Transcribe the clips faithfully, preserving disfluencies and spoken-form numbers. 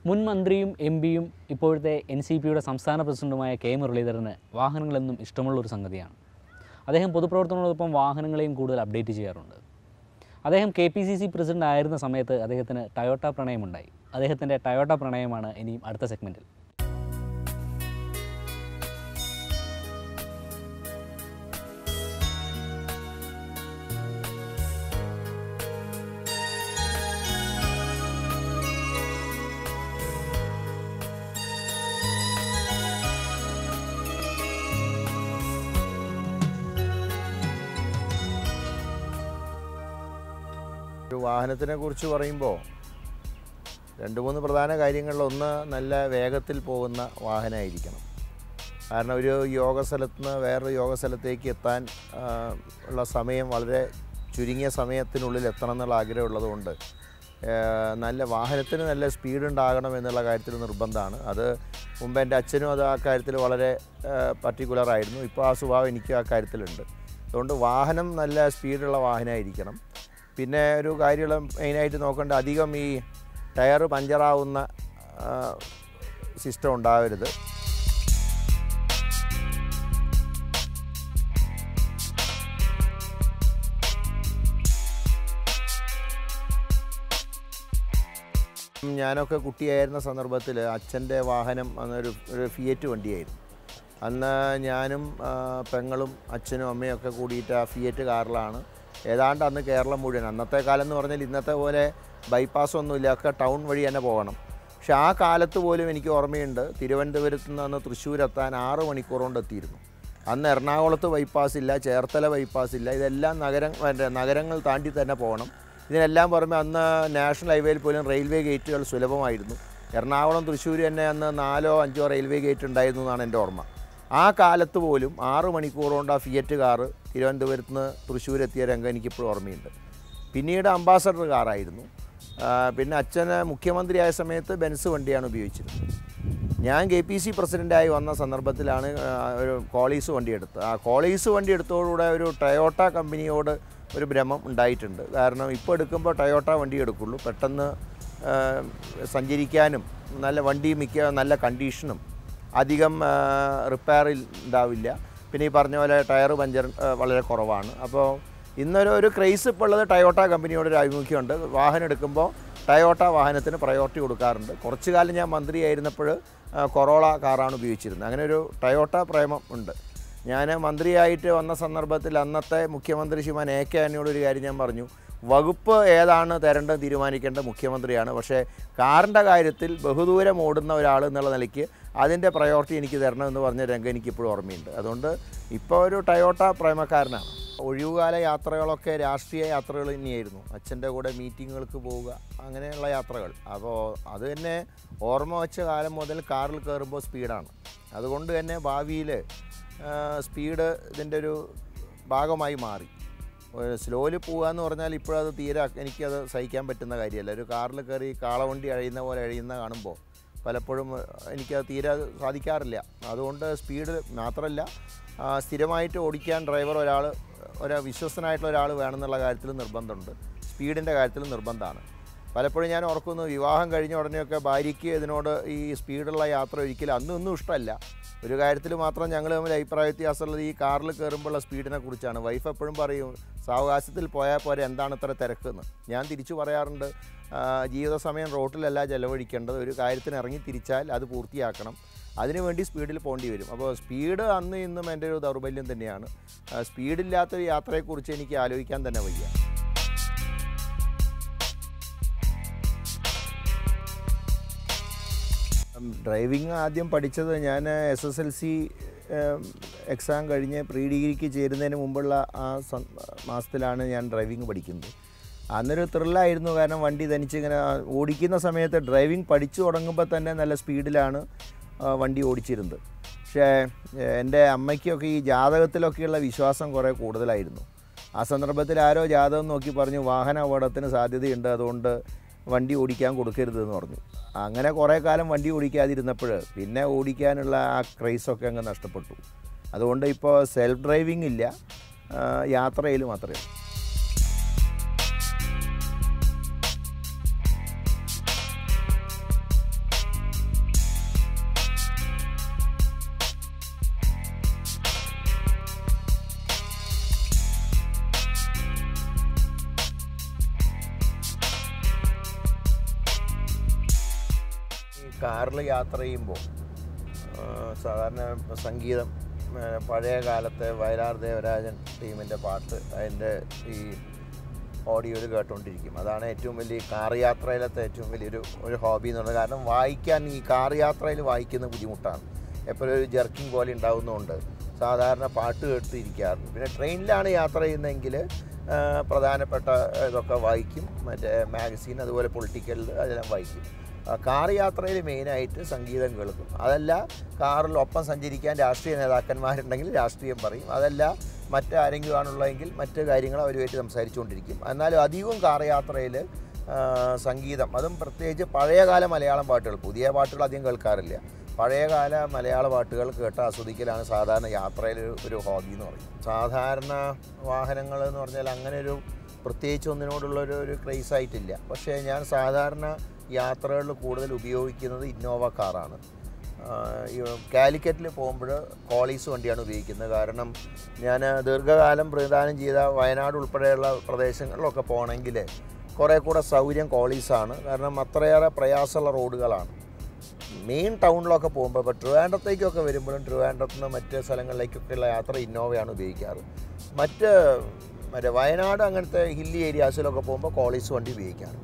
മുൻ മന്ത്രിയും എം പിയും ഇപ്പോഴത്തെ എൻ സി പിയുടെ സംസ്ഥാന പ്രസിഡന്റുമായ കെ മുരളീധരന് വാഹനങ്ങളെന്നും ഇഷ്ടമുള്ളൊരു സംഗതിയാണ്. അദ്ദേഹം പൊതുപ്രവർത്തനങ്ങളോടൊപ്പം വാഹനങ്ങളെയും കൂടുതൽ അപ്ഡേറ്റ് ചെയ്യാറുണ്ട്. അദ്ദേഹം K P C C president ആയിരുന്ന സമയത്ത് അദ്ദേഹത്തിന് ടയോട്ട പ്രണയമുണ്ടായി. അദ്ദേഹത്തിൻ്റെ ടയോട്ട പ്രണയമാണ് ഇനിയും അടുത്ത സെഗ്മെൻറ്റിൽ. ഒരു വാഹനത്തിനെ കുറിച്ച് പറയുമ്പോൾ രണ്ട് മൂന്ന് പ്രധാന കാര്യങ്ങളിൽ ഒന്ന് നല്ല വേഗത്തിൽ പോകുന്ന വാഹനമായിരിക്കണം. കാരണം ഒരു യോഗ സ്ഥലത്ത് നിന്ന് വേറൊരു യോഗ സ്ഥലത്തേക്ക് എത്താൻ ഉള്ള സമയം വളരെ ചുരുങ്ങിയ സമയത്തിനുള്ളിൽ എത്തണം എന്നുള്ള ആഗ്രഹമുള്ളതുകൊണ്ട് നല്ല വാഹനത്തിന് നല്ല സ്പീഡ് ഉണ്ടാകണം എന്നുള്ള കാര്യത്തിൽ നിർബന്ധമാണ്. അത് മുമ്പ് എൻ്റെ അച്ഛനും അത് ആ കാര്യത്തിൽ വളരെ പർട്ടിക്കുലറായിരുന്നു. ഇപ്പോൾ ആ സ്വഭാവം എനിക്കും ആ കാര്യത്തിലുണ്ട്. അതുകൊണ്ട് വാഹനം നല്ല സ്പീഡുള്ള വാഹനമായിരിക്കണം. പിന്നെ ഒരു കാര്യമുള്ള മെയിനായിട്ട് നോക്കേണ്ട, അധികം ഈ ടയർ പഞ്ചറാവുന്ന സിസ്റ്റം ഉണ്ടാവരുത്. ഞാനൊക്കെ കുട്ടിയായിരുന്ന സന്ദർഭത്തിൽ അച്ഛൻ്റെ വാഹനം അന്നൊരു ഒരു ഫിയറ്റ് വണ്ടിയായിരുന്നു. അന്ന് ഞാനും പെങ്ങളും അച്ഛനും അമ്മയൊക്കെ കൂടിയിട്ട് ആ ഫിയറ്റ് കാറിലാണ് ഏതാണ്ട് അന്ന് കേരളം മുഴുവൻ, അന്നത്തെ കാലം എന്ന് പറഞ്ഞാൽ ഇന്നത്തെ പോലെ ബൈപ്പാസൊന്നുമില്ല, ഒക്കെ ടൗൺ വഴി തന്നെ പോകണം. പക്ഷെ ആ കാലത്ത് പോലും എനിക്ക് ഓർമ്മയുണ്ട്, തിരുവനന്തപുരത്ത് നിന്ന് അന്ന് തൃശ്ശൂരെത്താൻ ആറ് മണിക്കൂർ കൊണ്ട് എത്തിയിരുന്നു. അന്ന് എറണാകുളത്ത് ബൈപ്പാസ് ഇല്ല, ചേർത്തല ബൈപ്പാസ് ഇല്ല, ഇതെല്ലാം നഗരം നഗരങ്ങൾ താണ്ടി തന്നെ പോകണം. ഇതിനെല്ലാം പുറമെ അന്ന് നാഷണൽ ഹൈവേയിൽ പോലും റെയിൽവേ ഗേറ്റുകൾ സുലഭമായിരുന്നു. എറണാകുളം തൃശ്ശൂർ തന്നെ അന്ന് നാലോ അഞ്ചോ റെയിൽവേ ഗേറ്റ് ഉണ്ടായിരുന്നു എന്നാണ് എൻ്റെ ഓർമ്മ. ആ കാലത്ത് പോലും ആറ് മണിക്കൂർ കൊണ്ട് ആ ഫിയറ്റ് കാറ് തിരുവനന്തപുരത്ത് നിന്ന് തൃശ്ശൂർ എത്തിയ രംഗം എനിക്കിപ്പോഴും ഓർമ്മയുണ്ട്. പിന്നീട് അംബാസഡർ കാറായിരുന്നു. പിന്നെ അച്ഛന് മുഖ്യമന്ത്രിയായ സമയത്ത് ബെൻസ് വണ്ടിയാണ് ഉപയോഗിച്ചിരുന്നത്. ഞാൻ കെ പി സി പ്രസിഡൻ്റായി വന്ന സന്ദർഭത്തിലാണ് ഒരു കോളീസ് വണ്ടി എടുത്തത്. ആ കോളീസ് വണ്ടി എടുത്തതോടുകൂടെ ഒരു ടയോട്ട കമ്പനിയോട് ഒരു ഭ്രമം ഉണ്ടായിട്ടുണ്ട്. കാരണം ഇപ്പോൾ എടുക്കുമ്പോൾ ടയോട്ട വണ്ടി എടുക്കുള്ളൂ, പെട്ടെന്ന് സഞ്ചരിക്കാനും നല്ല വണ്ടി മിക്ക നല്ല കണ്ടീഷനും അധികം റിപ്പയറിൽ ഉണ്ടാവില്ല. പിന്നെ ഈ പറഞ്ഞ പോലെ ടയർ പഞ്ചർ വളരെ കുറവാണ്. അപ്പോൾ ഇന്നൊരു ഒരു ക്രൈസ് ഇപ്പോൾ ഉള്ളത് ടയോട്ട കമ്പനിയോടൊരു ആഭിമുഖ്യമുണ്ട്. വാഹനം എടുക്കുമ്പോൾ ടയോട്ട വാഹനത്തിന് പ്രയോറിറ്റി കൊടുക്കാറുണ്ട്. കുറച്ചു കാലം ഞാൻ മന്ത്രിയായിരുന്നപ്പോൾ കൊറോള കാറാണ് ഉപയോഗിച്ചിരുന്നത്. അങ്ങനെ ഒരു ടയോട്ട പ്രേമം ഉണ്ട്. ഞാൻ മന്ത്രിയായിട്ട് വന്ന സന്ദർഭത്തിൽ അന്നത്തെ മുഖ്യമന്ത്രി ശ്രീമാൻ എ കെ ആന്റണിയോട് ഒരു കാര്യം ഞാൻ പറഞ്ഞു, വകുപ്പ് ഏതാണ് തരേണ്ടത് തീരുമാനിക്കേണ്ട മുഖ്യമന്ത്രിയാണ്, പക്ഷേ കാറിൻ്റെ കാര്യത്തിൽ ബഹുദൂരം ഓടുന്ന ഒരാൾ എന്നുള്ള നിലയ്ക്ക് അതിൻ്റെ പ്രയോറിറ്റി എനിക്ക് തരണമെന്ന് പറഞ്ഞ രംഗം എനിക്കിപ്പോഴും ഓർമ്മയുണ്ട്. അതുകൊണ്ട് ഇപ്പോൾ ഒരു ടയോട്ട പ്രേമക്കാരനാണ്. ഒഴിവുകാല യാത്രകളൊക്കെ രാഷ്ട്രീയ യാത്രകൾ തന്നെയായിരുന്നു. അച്ഛൻ്റെ കൂടെ മീറ്റിങ്ങുകൾക്ക് പോവുക, അങ്ങനെയുള്ള യാത്രകൾ. അപ്പോൾ അത് തന്നെ ഓർമ്മ വെച്ച കാലം മുതൽ കാറിൽ കയറുമ്പോൾ സ്പീഡാണ്. അതുകൊണ്ട് തന്നെ ഭാവിയിൽ സ്പീഡ് ഇതിൻ്റെ ഒരു ഭാഗമായി മാറി. സ്ലോയിൽ പോകുക എന്ന് പറഞ്ഞാൽ ഇപ്പോഴത് തീരെ എനിക്കത് സഹിക്കാൻ പറ്റുന്ന കാര്യമല്ല. ഒരു കാറിൽ കയറി കാളവണ്ടി അഴിയുന്ന പോലെ അഴിയുന്ന കാണുമ്പോൾ പലപ്പോഴും എനിക്കത് തീരെ സാധിക്കാറില്ല. അതുകൊണ്ട് സ്പീഡ് മാത്രമല്ല, സ്ഥിരമായിട്ട് ഓടിക്കാൻ ഡ്രൈവർ ഒരാൾ, ഒരു വിശ്വസ്തനായിട്ടുള്ള ഒരാൾ വേണമെന്നുള്ള കാര്യത്തിൽ നിർബന്ധമുണ്ട്. സ്പീഡിൻ്റെ കാര്യത്തിൽ നിർബന്ധമാണ്. പലപ്പോഴും ഞാൻ ഓർക്കുന്നു, വിവാഹം കഴിഞ്ഞ ഉടനെയൊക്കെ ഭാര്യയ്ക്ക് ഇതിനോട് ഈ സ്പീഡുള്ള യാത്ര ഒരിക്കലും അന്നും ഒന്നും ഇഷ്ടമല്ല. ഒരു കാര്യത്തിൽ മാത്രം ഞങ്ങൾ തമ്മിൽ അഭിപ്രായ വ്യത്യാസമുള്ളത് ഈ കാറിൽ കയറുമ്പോഴുള്ള സ്പീഡിനെ കുറിച്ചാണ്. വൈഫ് എപ്പോഴും പറയും, സാവകാശത്തിൽ പോയാൽ പോരെ, എന്താണ് ഇത്ര തിരക്കെന്ന്. ഞാൻ തിരിച്ചു പറയാറുണ്ട്, ജീവിത സമയം റോട്ടിലല്ല ചെലവഴിക്കേണ്ടത്. ഒരു കാര്യത്തിന് ഇറങ്ങി തിരിച്ചാൽ അത് പൂർത്തിയാക്കണം. അതിനുവേണ്ടി സ്പീഡിൽ പോകേണ്ടി വരും. അപ്പോൾ സ്പീഡ് അന്ന് ഇന്നും എൻ്റെ ഒരു ദൗർബല്യം തന്നെയാണ്. സ്പീഡില്ലാത്തൊരു യാത്രയെക്കുറിച്ച് എനിക്ക് ആലോചിക്കാൻ തന്നെ വയ്യ. ഡ്രൈവിംഗ് ആദ്യം പഠിച്ചത് ഞാൻ S S L C exam കഴിഞ്ഞ് പ്രീ ഡിഗ്രിക്ക് ചേരുന്നതിന് മുമ്പുള്ള ആ മാസത്തിലാണ് ഞാൻ ഡ്രൈവിംഗ് പഠിക്കുന്നത്. അന്നൊരു ത്രില്ലായിരുന്നു. കാരണം വണ്ടി തനിച്ചിങ്ങനെ ഓടിക്കുന്ന സമയത്ത് ഡ്രൈവിംഗ് പഠിച്ചു തുടങ്ങുമ്പോൾ തന്നെ നല്ല സ്പീഡിലാണ് വണ്ടി ഓടിച്ചിരുന്നത്. പക്ഷേ എൻ്റെ അമ്മയ്ക്കൊക്കെ ഈ ജാതകത്തിലൊക്കെയുള്ള വിശ്വാസം കുറേ കൂടുതലായിരുന്നു. ആ സന്ദർഭത്തിൽ ആരോ ജാതകം നോക്കി പറഞ്ഞു, വാഹന അപകടത്തിന് സാധ്യതയുണ്ട്, അതുകൊണ്ട് വണ്ടി ഓടിക്കാൻ കൊടുക്കരുതെന്ന് പറഞ്ഞു. അങ്ങനെ കുറേ കാലം വണ്ടി ഓടിക്കാതിരുന്നപ്പോൾ പിന്നെ ഓടിക്കാനുള്ള ആ ക്രൈസൊക്കെ അങ്ങ് നഷ്ടപ്പെട്ടു. അതുകൊണ്ട് ഇപ്പോൾ സെൽഫ് ഡ്രൈവിംഗ് ഇല്ല, യാത്രയിൽ മാത്രമേ. കാറിൽ യാത്ര ചെയ്യുമ്പോൾ സാധാരണ സംഗീതം പഴയ കാലത്തെ വയലാർ ദേവരാജൻ ടീമിൻ്റെ പാട്ട് അതിൻ്റെ ഈ ഓഡിയോയിൽ കേട്ടുകൊണ്ടിരിക്കും. അതാണ് ഏറ്റവും വലിയ കാർ യാത്രയിലത്തെ ഏറ്റവും വലിയൊരു ഒരു ഹോബി എന്നുള്ളത്. കാരണം വായിക്കാൻ ഈ കാർ യാത്രയിൽ വായിക്കുന്ന ബുദ്ധിമുട്ടാണ്, എപ്പോഴും ഒരു ജർക്കിങ് പോലെ ഉണ്ടാകുന്നതുകൊണ്ട് സാധാരണ പാട്ട് കേട്ടിരിക്കാറുണ്ട്. പിന്നെ ട്രെയിനിലാണ് യാത്ര ചെയ്യുന്നതെങ്കിൽ പ്രധാനപ്പെട്ട ഇതൊക്കെ വായിക്കും, മറ്റേ മാഗസീൻ അതുപോലെ പൊളിറ്റിക്കൽ അതെല്ലാം വായിക്കും. കാർ യാത്രയിൽ മെയിനായിട്ട് സംഗീതം കേൾക്കും. അതല്ല കാറിൽ ഒപ്പം സഞ്ചരിക്കാൻ രാഷ്ട്രീയ നേതാക്കന്മാരുണ്ടെങ്കിൽ രാഷ്ട്രീയം പറയും. അതല്ല മറ്റാരെങ്കിലും ആണുള്ളതെങ്കിൽ മറ്റ് കാര്യങ്ങൾ അവരുമായിട്ട് സംസാരിച്ചുകൊണ്ടിരിക്കും. എന്നാലും അധികവും കാർ യാത്രയിൽ സംഗീതം, അതും പ്രത്യേകിച്ച് പഴയകാല മലയാളം പാട്ടുകൾ, പുതിയ പാട്ടുകൾ അധികം കേൾക്കാറില്ല. പഴയകാല മലയാള പാട്ടുകൾ കേട്ട് ആസ്വദിക്കലാണ് സാധാരണ യാത്രയിൽ ഒരു ഹോബി എന്ന് പറയും. സാധാരണ വാഹനങ്ങൾ എന്ന് പറഞ്ഞാൽ അങ്ങനെ ഒരു പ്രത്യേകിച്ച് ഒന്നിനോടുള്ളൊരു ഒരു ക്രേസ് ആയിട്ടില്ല. പക്ഷേ ഞാൻ സാധാരണ യാത്രകളിൽ കൂടുതൽ ഉപയോഗിക്കുന്നത് ഇന്നോവ കാറാണ്. കാലിക്കറ്റിൽ പോകുമ്പോൾ കോളീസ് വണ്ടിയാണ് ഉപയോഗിക്കുന്നത്. കാരണം ഞാൻ ദീർഘകാലം പ്രതിദാനം ചെയ്ത വയനാട് ഉൾപ്പെടെയുള്ള പ്രദേശങ്ങളിലൊക്കെ പോകണമെങ്കിൽ കുറേ കൂടെ സൗകര്യം കോളീസാണ്. കാരണം അത്രയേറെ പ്രയാസമുള്ള റോഡുകളാണ്. മെയിൻ ടൗണിലൊക്കെ പോകുമ്പോൾ ഇപ്പോൾ ട്രിവാൻഡ്രത്തേക്കൊക്കെ വരുമ്പോഴും ട്രിവാൻഡ്രത്ത് നിന്ന് മറ്റ് സ്ഥലങ്ങളിലേക്കൊക്കെയുള്ള യാത്ര ഇന്നോവയാണ് ഉപയോഗിക്കാറ്. മറ്റ് മറ്റേ വയനാട് അങ്ങനത്തെ ഹില്ലി ഏരിയാസിലൊക്കെ പോകുമ്പോൾ കോളീസ് വണ്ടി ഉപയോഗിക്കാറുണ്ട്.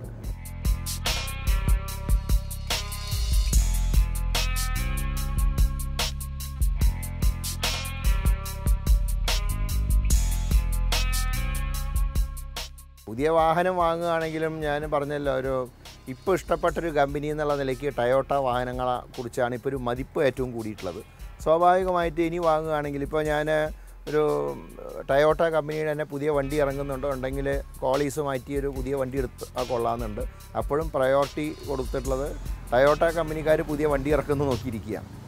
പുതിയ വാഹനം വാങ്ങുകയാണെങ്കിലും ഞാൻ പറഞ്ഞല്ലോ, ഒരു ഇപ്പോൾ ഇഷ്ടപ്പെട്ടൊരു കമ്പനി എന്നുള്ള നിലയ്ക്ക് ടയോട്ട വാഹനങ്ങളെ കുറിച്ചാണ് ഇപ്പോൾ ഒരു മതിപ്പ് ഏറ്റവും കൂടിയിട്ടുള്ളത്. സ്വാഭാവികമായിട്ട് ഇനി വാങ്ങുകയാണെങ്കിൽ ഇപ്പോൾ ഞാൻ ഒരു ടയോട്ട കമ്പനിയുടെ തന്നെ പുതിയ വണ്ടി ഇറങ്ങുന്നുണ്ടോ ഉണ്ടെങ്കിൽ കോളീസ് മാറ്റിയൊരു പുതിയ വണ്ടി എടുത്ത് കൊള്ളാമെന്നുണ്ട്. അപ്പോഴും പ്രയോറിറ്റി കൊടുത്തിട്ടുള്ളത് ടയോട്ട കമ്പനിക്കാർ പുതിയ വണ്ടി ഇറക്കുന്നു നോക്കിയിരിക്കുകയാണ്.